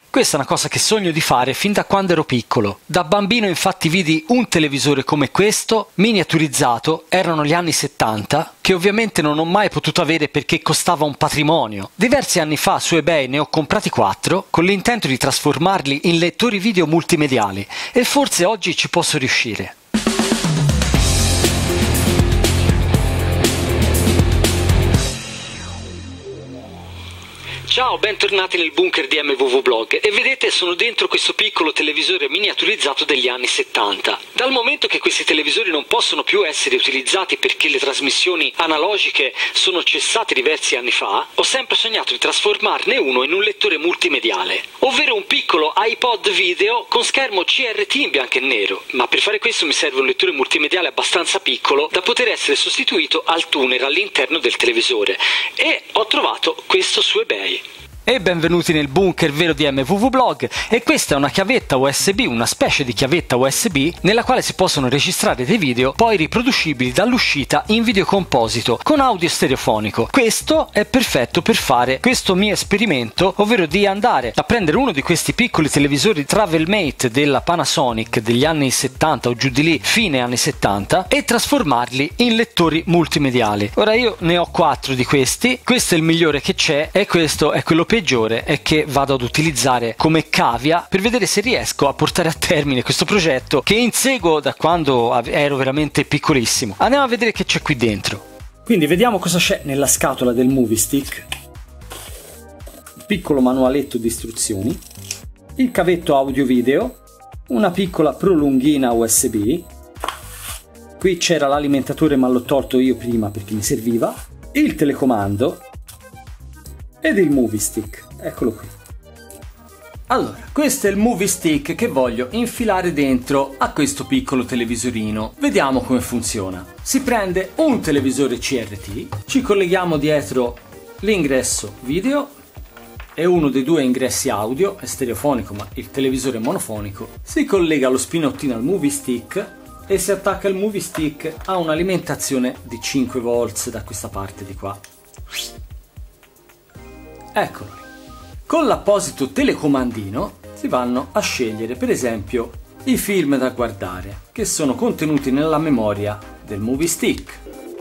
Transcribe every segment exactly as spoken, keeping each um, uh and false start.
Questa è una cosa che sogno di fare fin da quando ero piccolo. Da bambino infatti vidi un televisore come questo, miniaturizzato, erano gli anni settanta, che ovviamente non ho mai potuto avere perché costava un patrimonio. Diversi anni fa su eBay ne ho comprati quattro con l'intento di trasformarli in lettori video multimediali e forse oggi ci posso riuscire. Ciao, bentornati nel bunker di M V V Blog e vedete sono dentro questo piccolo televisore miniaturizzato degli anni settanta. Dal momento che questi televisori non possono più essere utilizzati perché le trasmissioni analogiche sono cessate diversi anni fa, ho sempre sognato di trasformarne uno in un lettore multimediale, ovvero un piccolo iPod video con schermo C R T in bianco e nero, ma per fare questo mi serve un lettore multimediale abbastanza piccolo da poter essere sostituito al tuner all'interno del televisore e ho trovato questo su eBay. E benvenuti nel bunker vero di M V V Blog, e questa è una chiavetta U S B, una specie di chiavetta U S B nella quale si possono registrare dei video poi riproducibili dall'uscita in videocomposito con audio stereofonico. Questo è perfetto per fare questo mio esperimento, ovvero di andare a prendere uno di questi piccoli televisori Travelmate della Panasonic degli anni settanta o giù di lì, fine anni settanta, e trasformarli in lettori multimediali. Ora io ne ho quattro di questi, questo è il migliore che c'è e questo è quello peggiore e che vado ad utilizzare come cavia per vedere se riesco a portare a termine questo progetto che inseguo da quando ero veramente piccolissimo. Andiamo a vedere che c'è qui dentro. Quindi vediamo cosa c'è nella scatola del Movie Stick. Un piccolo manualetto di istruzioni, il cavetto audio video, una piccola prolunghina U S B, qui c'era l'alimentatore ma l'ho tolto io prima perché mi serviva, il telecomando ed il Movie Stick, eccolo qui. Allora, questo è il Movie Stick che voglio infilare dentro a questo piccolo televisorino. Vediamo come funziona. Si prende un televisore C R T, ci colleghiamo dietro l'ingresso video e uno dei due ingressi audio, è stereofonico ma il televisore è monofonico, si collega lo spinottino al Movie Stick e si attacca il Movie Stick a un'alimentazione di cinque volt da questa parte di qua. Eccolo lì. Con l'apposito telecomandino si vanno a scegliere per esempio i film da guardare che sono contenuti nella memoria del Movie Stick.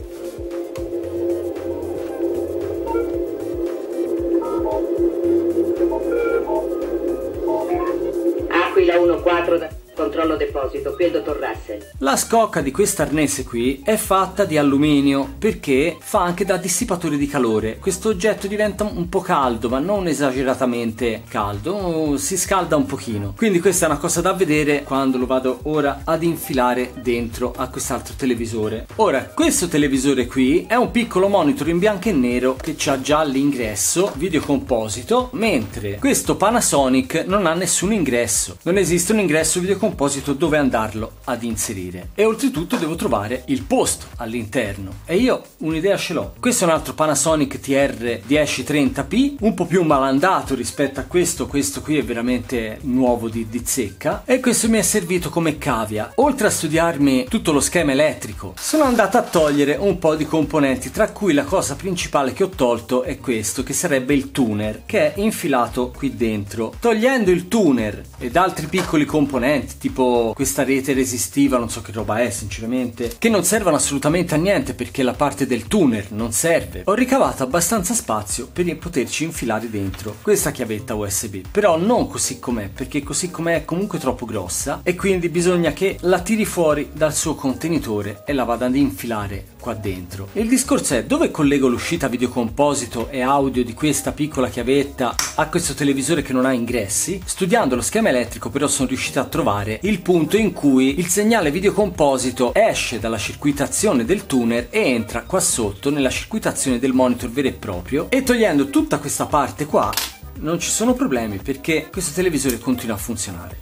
Aquila uno quattro da controllo deposito, qui è il dottor Russell. La scocca di questo arnese qui è fatta di alluminio perché fa anche da dissipatore di calore. Questo oggetto diventa un po' caldo ma non esageratamente caldo, si scalda un pochino. Quindi questa è una cosa da vedere quando lo vado ora ad infilare dentro a quest'altro televisore. Ora, questo televisore qui è un piccolo monitor in bianco e nero che ha già l'ingresso videocomposito, mentre questo Panasonic non ha nessun ingresso. Non esiste un ingresso videocomposito dove andarlo ad inserire e oltretutto devo trovare il posto all'interno e io un'idea ce l'ho. Questo è un altro Panasonic T R dieci trenta P, un po' più malandato rispetto a questo. Questo qui è veramente nuovo di, di zecca e questo mi è servito come cavia. Oltre a studiarmi tutto lo schema elettrico sono andato a togliere un po' di componenti, tra cui la cosa principale che ho tolto è questo, che sarebbe il tuner, che è infilato qui dentro. Togliendo il tuner ed altri piccoli componenti tipo questa rete resistiva, non so che roba è sinceramente, che non servono assolutamente a niente perché la parte del tuner non serve, ho ricavato abbastanza spazio per poterci infilare dentro questa chiavetta U S B, però non così com'è, perché così com'è è comunque troppo grossa e quindi bisogna che la tiri fuori dal suo contenitore e la vada ad infilare qua dentro. Il discorso è: dove collego l'uscita videocomposito e audio di questa piccola chiavetta a questo televisore che non ha ingressi? Studiando lo schema elettrico però sono riuscito a trovare il punto in cui il segnale videocomposito esce dalla circuitazione del tuner e entra qua sotto nella circuitazione del monitor vero e proprio, e togliendo tutta questa parte qua non ci sono problemi perché questo televisore continua a funzionare.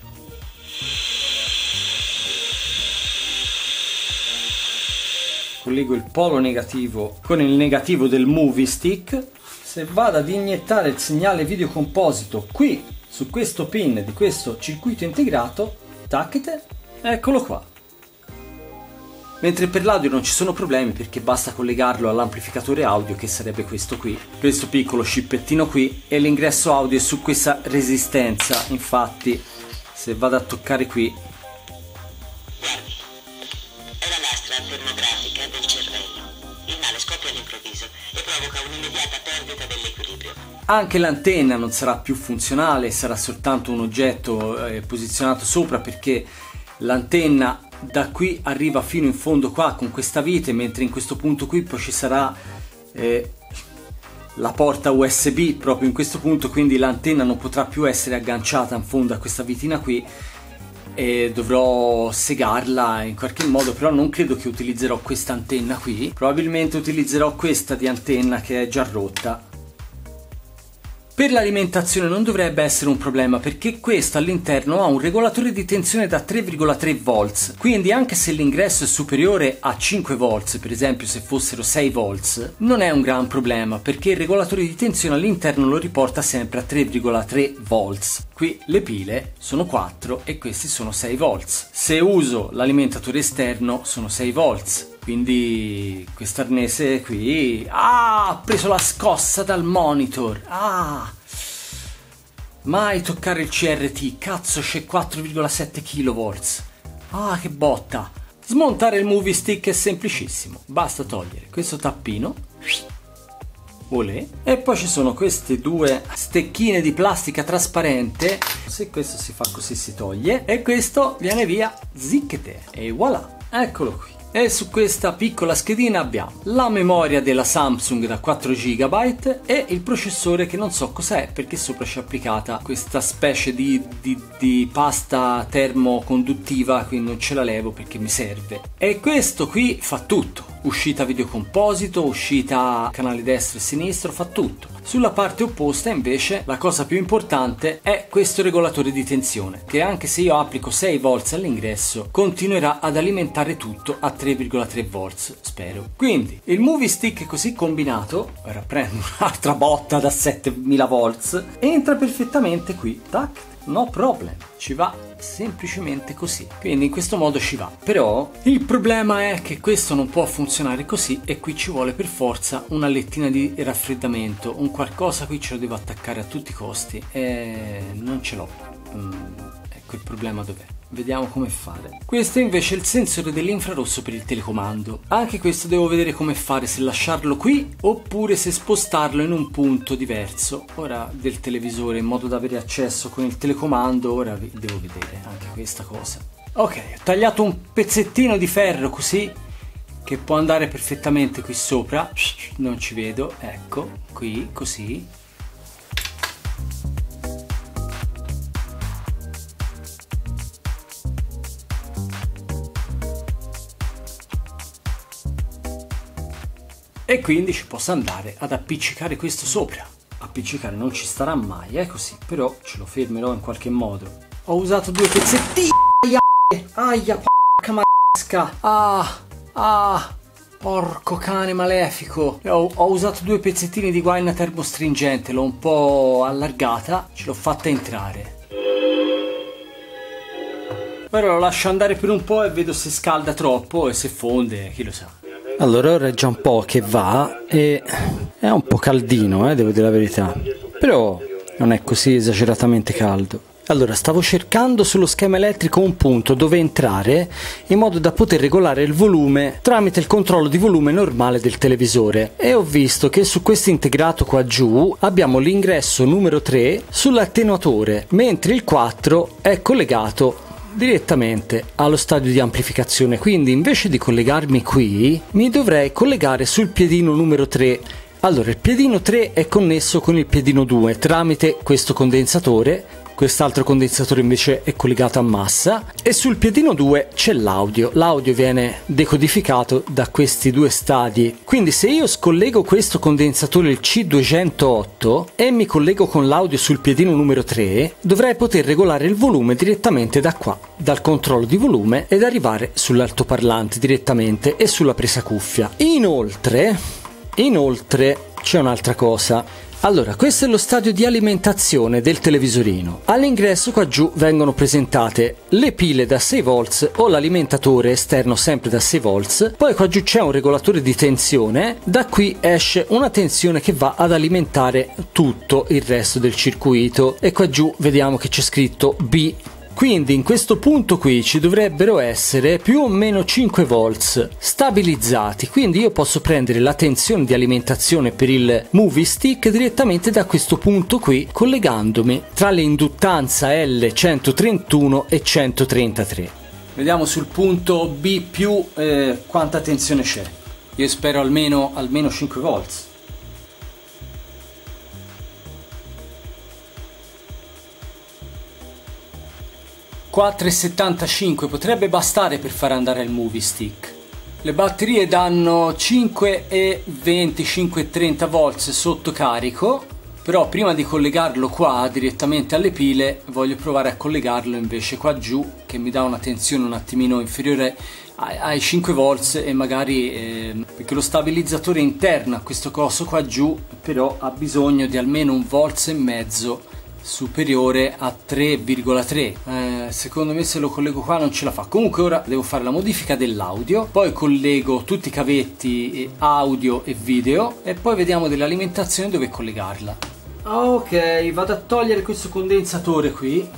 Collego il polo negativo con il negativo del Movie Stick. Se vado ad iniettare il segnale videocomposito qui su questo pin di questo circuito integrato, tacchete, eccolo qua. Mentre per l'audio non ci sono problemi perché basta collegarlo all'amplificatore audio, che sarebbe questo qui, questo piccolo scippettino qui, e l'ingresso audio è su questa resistenza. Infatti se vado a toccare qui, è la lastra termografica del cervello. Il male scoppia all'improvviso e provoca un'immediata perdita dell'equilibrio. Anche l'antenna non sarà più funzionale, sarà soltanto un oggetto eh, posizionato sopra, perché l'antenna da qui arriva fino in fondo qua con questa vite, mentre in questo punto qui poi ci sarà eh, la porta U S B proprio in questo punto, quindi l'antenna non potrà più essere agganciata in fondo a questa vitina qui e dovrò segarla in qualche modo, però non credo che utilizzerò questa antenna qui, probabilmente utilizzerò questa di antenna che è già rotta. Per l'alimentazione non dovrebbe essere un problema, perché questo all'interno ha un regolatore di tensione da tre virgola tre volts, quindi anche se l'ingresso è superiore a cinque volts, per esempio se fossero sei volts, non è un gran problema, perché il regolatore di tensione all'interno lo riporta sempre a tre virgola tre volts. Qui le pile sono quattro e questi sono sei volts. Se uso l'alimentatore esterno sono sei volts. Quindi questo arnese qui, ah, ha preso la scossa dal monitor, ah, mai toccare il C R T, cazzo c'è quattro virgola sette kilovolts, ah che botta. Smontare il movie stick è semplicissimo, basta togliere questo tappino, olè, e poi ci sono queste due stecchine di plastica trasparente, se questo si fa così si toglie, e questo viene via zicchete, e voilà, eccolo qui. E su questa piccola schedina abbiamo la memoria della Samsung da quattro giga e il processore che non so cos'è, perché sopra c'è applicata questa specie di, di, di pasta termoconduttiva, quindi non ce la levo perché mi serve. E questo qui fa tutto, uscita video composito, uscita canale destro e sinistro, fa tutto. Sulla parte opposta invece la cosa più importante è questo regolatore di tensione, che anche se io applico sei volts all'ingresso continuerà ad alimentare tutto a tre virgola tre volts, spero. Quindi il movie stick così combinato, ora prendo un'altra botta da settemila volts, entra perfettamente qui, tac, no problem, ci va semplicemente così, quindi in questo modo ci va. Però il problema è che questo non può funzionare così e qui ci vuole per forza una lettina di raffreddamento, un qualcosa qui ce lo devo attaccare a tutti i costi e non ce l'ho. mm, ecco il problema dov'è. Vediamo come fare. Questo invece è il sensore dell'infrarosso per il telecomando. Anche questo devo vedere come fare, se lasciarlo qui oppure se spostarlo in un punto diverso ora del televisore, in modo da avere accesso con il telecomando. Ora devo vedere anche questa cosa. Ok, ho tagliato un pezzettino di ferro così che può andare perfettamente qui sopra, non ci vedo, ecco, qui così. E quindi ci posso andare ad appiccicare questo sopra. Appiccicare non ci starà mai, è così, però ce lo fermerò in qualche modo. Ho usato due pezzettini. Aia, aia, porca maresca. Ah, ah, porco cane malefico. Ho, ho usato due pezzettini di guaina termostringente, l'ho un po' allargata, ce l'ho fatta entrare. Ora lo lascio andare per un po' e vedo se scalda troppo e se fonde, chi lo sa. Allora ora è già un po' che va e è un po' caldino, eh, devo dire la verità, però non è così esageratamente caldo. Allora stavo cercando sullo schema elettrico un punto dove entrare in modo da poter regolare il volume tramite il controllo di volume normale del televisore e ho visto che su questo integrato qua giù abbiamo l'ingresso numero tre sull'attenuatore, mentre il quattro è collegato direttamente allo stadio di amplificazione, quindi invece di collegarmi qui mi dovrei collegare sul piedino numero tre. Allora il piedino tre è connesso con il piedino due tramite questo condensatore, quest'altro condensatore invece è collegato a massa e sul piedino due c'è l'audio. L'audio viene decodificato da questi due stadi, quindi se io scollego questo condensatore il C duecentootto e mi collego con l'audio sul piedino numero tre, dovrei poter regolare il volume direttamente da qua, dal controllo di volume, ed arrivare sull'altoparlante direttamente e sulla presa cuffia. Inoltre, inoltre c'è un'altra cosa. Allora, questo è lo stadio di alimentazione del televisorino. All'ingresso qua giù vengono presentate le pile da sei volt o l'alimentatore esterno sempre da sei volt, poi qua giù c'è un regolatore di tensione, da qui esce una tensione che va ad alimentare tutto il resto del circuito e qua giù vediamo che c'è scritto B. Quindi in questo punto qui ci dovrebbero essere più o meno cinque volt stabilizzati, quindi io posso prendere la tensione di alimentazione per il movie stick direttamente da questo punto qui, collegandomi tra le induttanza L centotrentuno e centotrentatré. Vediamo sul punto B più eh, quanta tensione c'è. Io spero almeno, almeno cinque volt. quattro virgola settantacinque potrebbe bastare per far andare il movie stick. Le batterie danno cinque virgola venti cinque virgola trenta volt sotto carico, però prima di collegarlo qua direttamente alle pile voglio provare a collegarlo invece qua giù, che mi dà una tensione un attimino inferiore ai cinque volt e magari eh, perché lo stabilizzatore interno a questo coso qua giù però ha bisogno di almeno un volt e mezzo superiore a tre virgola tre. Eh, secondo me se lo collego qua non ce la fa. Comunque ora devo fare la modifica dell'audio, poi collego tutti i cavetti audio e video e poi vediamo dell'alimentazione dove collegarla. Ok, vado a togliere questo condensatore qui.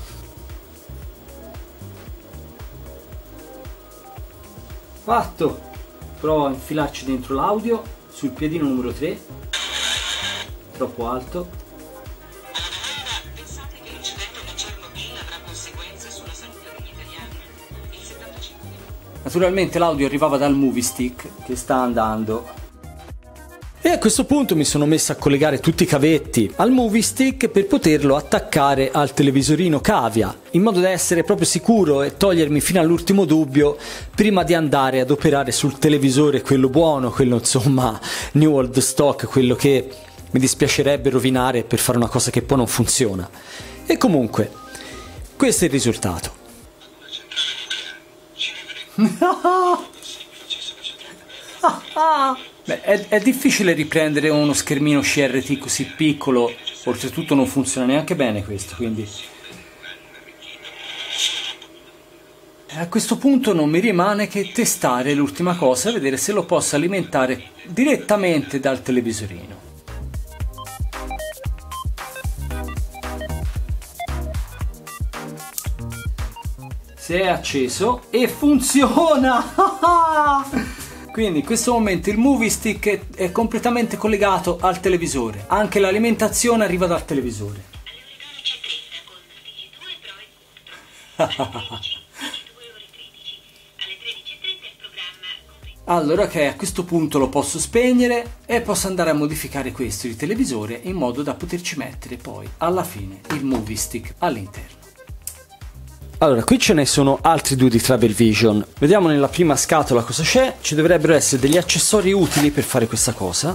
Fatto. Provo a infilarci dentro l'audio sul piedino numero tre. Troppo alto. Naturalmente l'audio arrivava dal movie stick che sta andando. E a questo punto mi sono messo a collegare tutti i cavetti al movie stick per poterlo attaccare al televisorino cavia, in modo da essere proprio sicuro e togliermi fino all'ultimo dubbio prima di andare ad operare sul televisore quello buono, quello insomma new old stock, quello che mi dispiacerebbe rovinare per fare una cosa che poi non funziona. E comunque questo è il risultato. Beh, è, è difficile riprendere uno schermino C R T così piccolo, oltretutto non funziona neanche bene questo, quindi a questo punto non mi rimane che testare l'ultima cosa, vedere se lo posso alimentare direttamente dal televisorino. Si è acceso e funziona! Quindi in questo momento il movie stick è completamente collegato al televisore, anche l'alimentazione arriva dal televisore. Allora ok, a questo punto lo posso spegnere e posso andare a modificare questo, il televisore, in modo da poterci mettere poi alla fine il movie stick all'interno. Allora, qui ce ne sono altri due di Travel Vision. Vediamo nella prima scatola cosa c'è. Ci dovrebbero essere degli accessori utili per fare questa cosa.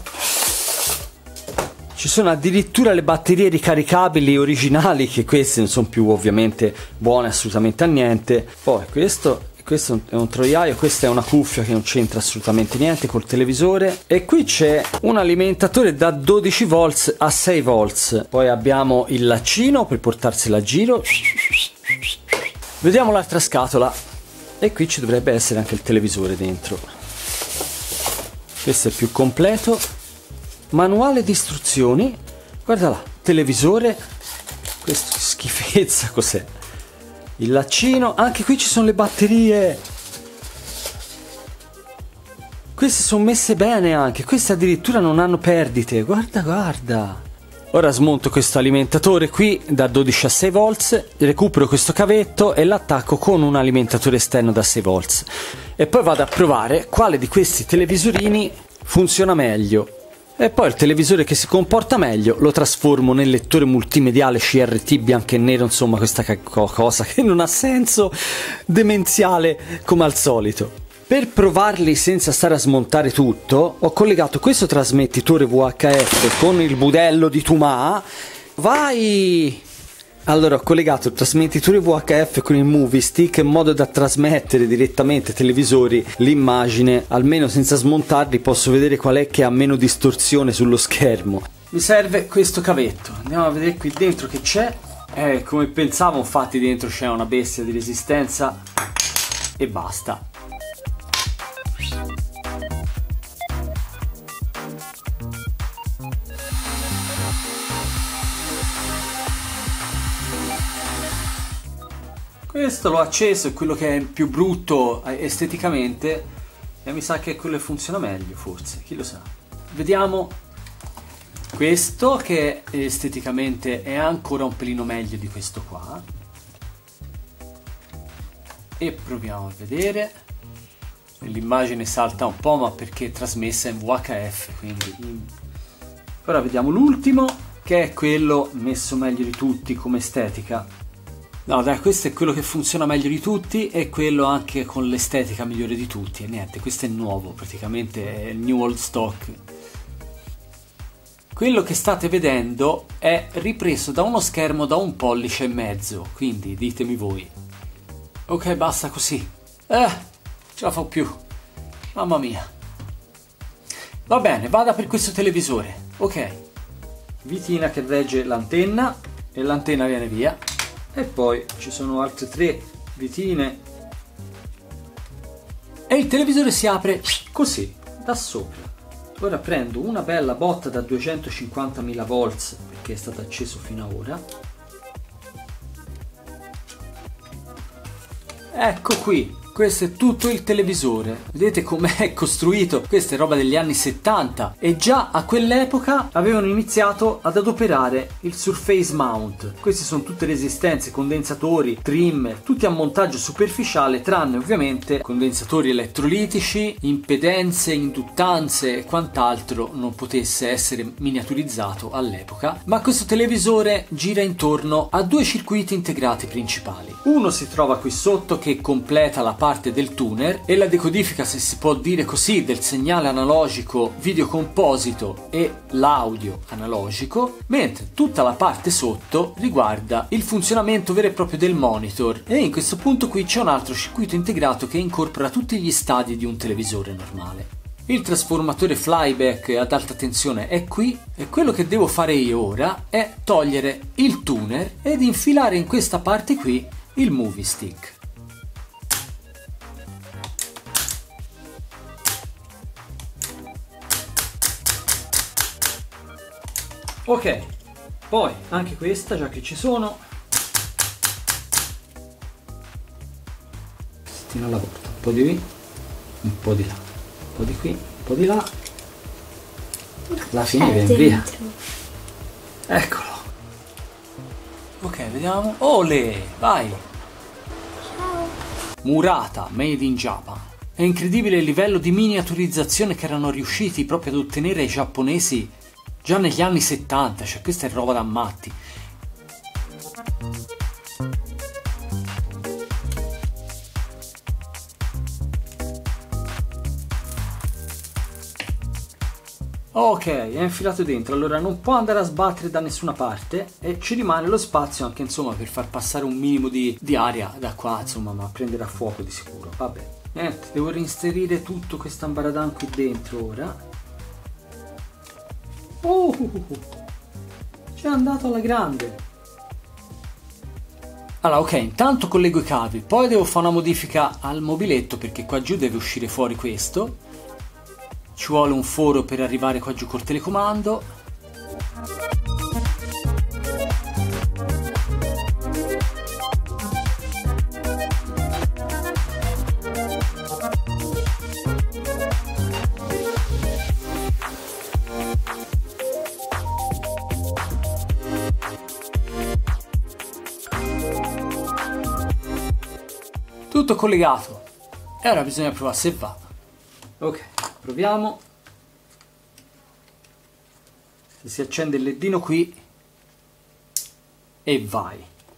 Ci sono addirittura le batterie ricaricabili originali, che queste non sono più ovviamente buone assolutamente a niente. Poi questo, questo è un troiaio, questa è una cuffia che non c'entra assolutamente niente col televisore. E qui c'è un alimentatore da dodici volt a sei volt. Poi abbiamo il laccino per portarsela a giro. Vediamo l'altra scatola e qui ci dovrebbe essere anche il televisore dentro. Questo è più completo. Manuale di istruzioni. Guarda là, televisore. Questo schifezza, cos'è? Il laccino. Anche qui ci sono le batterie. Queste sono messe bene anche. Queste addirittura non hanno perdite. Guarda, guarda. Ora smonto questo alimentatore qui da dodici a sei volt, recupero questo cavetto e l'attacco con un alimentatore esterno da sei volt. E poi vado a provare quale di questi televisorini funziona meglio. E poi il televisore che si comporta meglio lo trasformo nel lettore multimediale C R T bianco e nero, insomma questa cosa che non ha senso, demenziale come al solito. Per provarli senza stare a smontare tutto, ho collegato questo trasmettitore V H F con il budello di Tuma. Vai! Allora ho collegato il trasmettitore V H F con il movie stick in modo da trasmettere direttamente ai televisori l'immagine, almeno senza smontarli posso vedere qual è che ha meno distorsione sullo schermo. mi serve questo cavetto. Andiamo a vedere qui dentro che c'è. Eh, come pensavo, infatti dentro c'è una bestia di resistenza e basta. Questo l'ho acceso, è quello che è più brutto esteticamente e mi sa che è quello che funziona meglio, forse, chi lo sa. Vediamo questo che esteticamente è ancora un pelino meglio di questo qua. E proviamo a vedere. L'immagine salta un po', ma perché è trasmessa in V H F, quindi... Ora vediamo l'ultimo, che è quello messo meglio di tutti come estetica. No dai, questo è quello che funziona meglio di tutti e quello anche con l'estetica migliore di tutti. E niente, questo è nuovo, praticamente è il new old stock. Quello che state vedendo è ripreso da uno schermo da un pollice e mezzo, quindi ditemi voi. Ok, basta così. Eh, ce la fa più. Mamma mia. Va bene, vada per questo televisore. Ok. Vitina che regge l'antenna e l'antenna viene via. E poi ci sono altre tre vitine. E il televisore si apre così, da sopra. Ora prendo una bella botta da duecentocinquantamila volts, perché è stato acceso fino ad ora. Ecco qui, questo è tutto il televisore. Vedete com'è costruito? Questa è roba degli anni settanta e già a quell'epoca avevano iniziato ad adoperare il surface mount. Queste sono tutte resistenze, condensatori, trimmer, tutti a montaggio superficiale, tranne ovviamente condensatori elettrolitici, impedenze, induttanze e quant'altro non potesse essere miniaturizzato all'epoca. Ma questo televisore gira intorno a due circuiti integrati principali. Uno si trova qui sotto che completa la parte del tuner e la decodifica, se si può dire così, del segnale analogico video composito e l'audio analogico, mentre tutta la parte sotto riguarda il funzionamento vero e proprio del monitor. E in questo punto qui c'è un altro circuito integrato che incorpora tutti gli stadi di un televisore normale. Il trasformatore flyback ad alta tensione è qui e quello che devo fare io ora è togliere il tuner ed infilare in questa parte qui il movie stick. Ok, poi anche questa, già che ci sono, stino alla porta, un po' di qui, un po' di là, un po' di qui, un po' di là, alla fine viene via. Eccolo. Ok, vediamo. Ole, vai. Ciao. Murata, made in Japan. È incredibile il livello di miniaturizzazione che erano riusciti proprio ad ottenere i giapponesi già negli anni settanta, cioè questa è roba da matti. Ok, è infilato dentro, allora non può andare a sbattere da nessuna parte e ci rimane lo spazio anche insomma per far passare un minimo di, di aria da qua, insomma, ma prenderà fuoco di sicuro. Vabbè, niente, devo reinserire tutto questo ambaradan qui dentro ora. Oh, c'è andato alla grande. Allora, ok, intanto collego i cavi, poi devo fare una modifica al mobiletto perché qua giù deve uscire fuori questo. Ci vuole un foro per arrivare qua giù col telecomando. Tutto collegato e ora bisogna provare se va. Ok, proviamo. Se si accende il ledino qui e vai.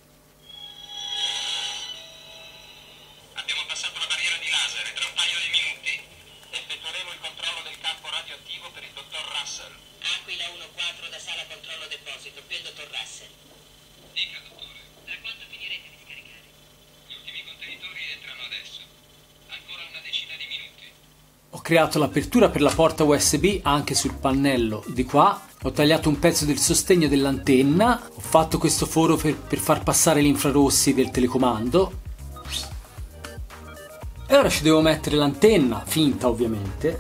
Abbiamo passato la barriera di laser e tra un paio di minuti effettueremo il controllo del campo radioattivo per il dottor Russell. Aquila uno quattro da sala controllo deposito, qui il dottor Russell. Dica, dottore. Tra quanto finirete di scaricare? Gli ultimi contenitori entrano adesso. Ancora una decina di minuti. Ho creato l'apertura per la porta U S B anche sul pannello di qua. Ho tagliato un pezzo del sostegno dell'antenna, ho fatto questo foro per, per far passare gli infrarossi del telecomando. E ora ci devo mettere l'antenna, finta ovviamente.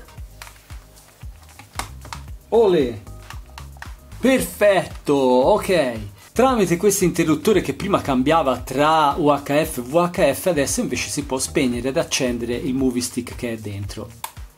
Olè! Perfetto, ok. Tramite questo interruttore che prima cambiava tra U H F e V H F, adesso invece si può spegnere ed accendere il movie stick che è dentro.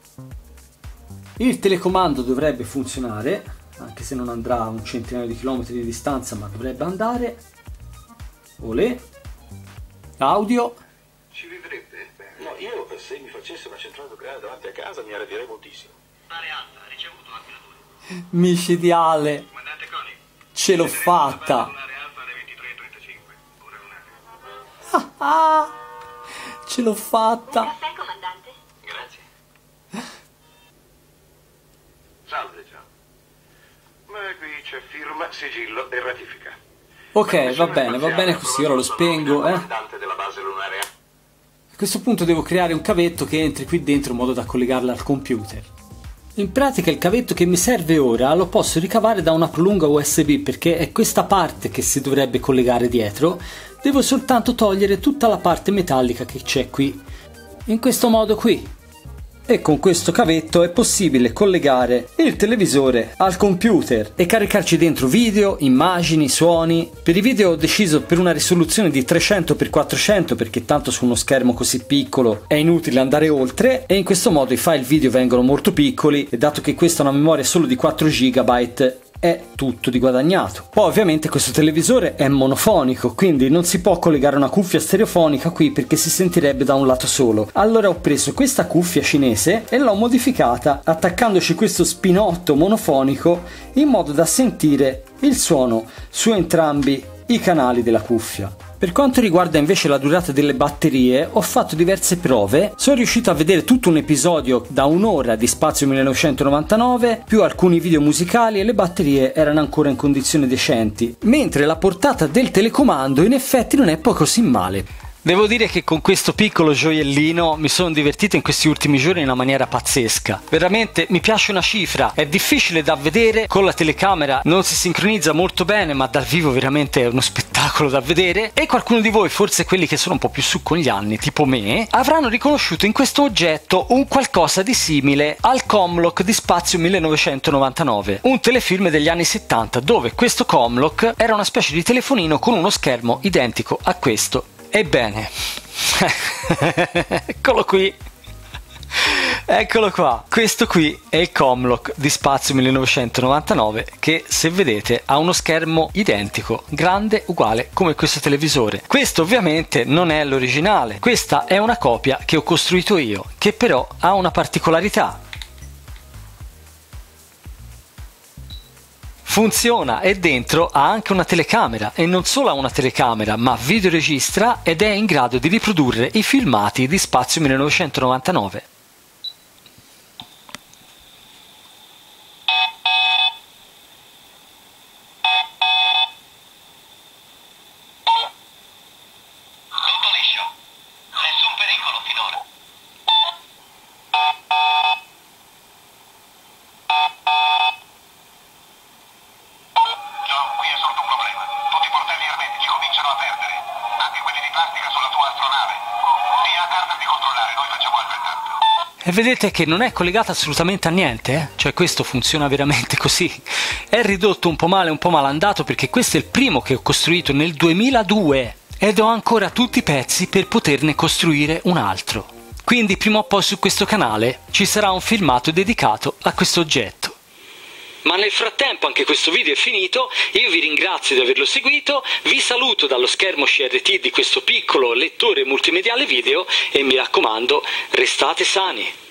Il telecomando dovrebbe funzionare, anche se non andrà a un centinaio di chilometri di distanza, ma dovrebbe andare. Olè. Audio. Ci vivrebbe? No, io se mi facesse una centrale nucleare davanti a casa mi arradirei moltissimo. Mare alta, ricevuto anche la due. Micidiale. Comandante Coni. Ce l'ho fatta. Mare alta alle ventitré e trentacinque. Ora lunario. Ah, ah, ce l'ho fatta. Caffè, comandante? Grazie. Salve, John. Ma qui c'è firma, sigillo e ratifica. Ok, va bene, va bene così, ora lo spengo, eh. Comandante della base lunare. A questo punto devo creare un cavetto che entri qui dentro in modo da collegarla al computer. In pratica il cavetto che mi serve ora lo posso ricavare da una prolunga U S B, perché è questa parte che si dovrebbe collegare dietro. Devo soltanto togliere tutta la parte metallica che c'è qui, in questo modo qui. E con questo cavetto è possibile collegare il televisore al computer e caricarci dentro video, immagini, suoni. Per i video ho deciso per una risoluzione di trecento per quattrocento, perché tanto su uno schermo così piccolo è inutile andare oltre, e in questo modo i file video vengono molto piccoli, e dato che questa è una memoria solo di quattro giga è tutto di guadagnato. Poi ovviamente questo televisore è monofonico, quindi non si può collegare una cuffia stereofonica qui perché si sentirebbe da un lato solo. Allora ho preso questa cuffia cinese e l'ho modificata attaccandoci questo spinotto monofonico in modo da sentire il suono su entrambi i canali della cuffia. Per quanto riguarda invece la durata delle batterie, ho fatto diverse prove, sono riuscito a vedere tutto un episodio da un'ora di Spazio millenovecentonovantanove, più alcuni video musicali, e le batterie erano ancora in condizioni decenti, mentre la portata del telecomando in effetti non è poi così male. Devo dire che con questo piccolo gioiellino mi sono divertito in questi ultimi giorni in una maniera pazzesca. Veramente mi piace una cifra, è difficile da vedere, con la telecamera non si sincronizza molto bene, ma dal vivo veramente è uno spettacolo da vedere, e qualcuno di voi, forse quelli che sono un po' più su con gli anni, tipo me, avranno riconosciuto in questo oggetto un qualcosa di simile al Comlock di Spazio millenovecentonovantanove, un telefilm degli anni settanta dove questo Comlock era una specie di telefonino con uno schermo identico a questo. Ebbene, eccolo qui, eccolo qua, questo qui è il Comlock di Spazio millenovecentonovantanove che, se vedete, ha uno schermo identico, grande, uguale come questo televisore. Questo ovviamente non è l'originale, questa è una copia che ho costruito io, che però ha una particolarità. Funziona, e dentro ha anche una telecamera, e non solo ha una telecamera, ma videoregistra ed è in grado di riprodurre i filmati di Spazio millenovecentonovantanove. Tutto liscio. Nessun pericolo finora. John, qui è sorto un problema. Tutti i portelli ermetici cominciano a perdere. Anche quelli di plastica sulla tua astronave. Dia a Carter di controllare, noi facciamo altrettanto. E vedete che non è collegata assolutamente a niente, eh? Cioè questo funziona veramente così. È ridotto un po' male, un po' malandato, perché questo è il primo che ho costruito nel duemiladue ed ho ancora tutti i pezzi per poterne costruire un altro. Quindi prima o poi su questo canale ci sarà un filmato dedicato a questo oggetto. Ma nel frattempo anche questo video è finito, io vi ringrazio di averlo seguito, vi saluto dallo schermo C R T di questo piccolo lettore multimediale video e mi raccomando, restate sani!